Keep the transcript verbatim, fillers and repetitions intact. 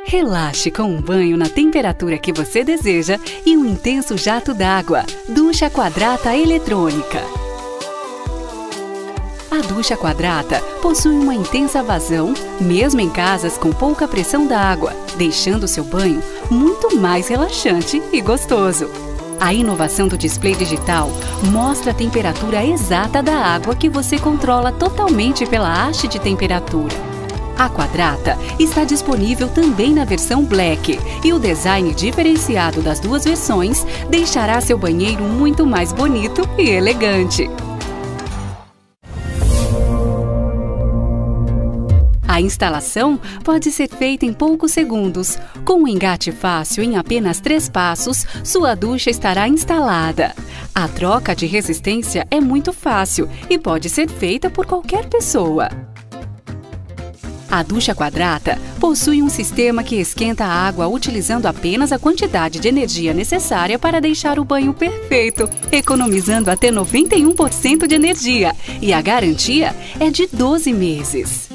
Relaxe com um banho na temperatura que você deseja e um intenso jato d'água. Ducha Quadrata eletrônica. A ducha Quadrata possui uma intensa vazão, mesmo em casas com pouca pressão da água, deixando seu banho muito mais relaxante e gostoso. A inovação do display digital mostra a temperatura exata da água que você controla totalmente pela haste de temperatura. A Quadrata está disponível também na versão Black e o design diferenciado das duas versões deixará seu banheiro muito mais bonito e elegante. A instalação pode ser feita em poucos segundos. Com um engate fácil em apenas três passos, sua ducha estará instalada. A troca de resistência é muito fácil e pode ser feita por qualquer pessoa. A ducha Quadrata possui um sistema que esquenta a água utilizando apenas a quantidade de energia necessária para deixar o banho perfeito, economizando até noventa e um por cento de energia, e a garantia é de doze meses.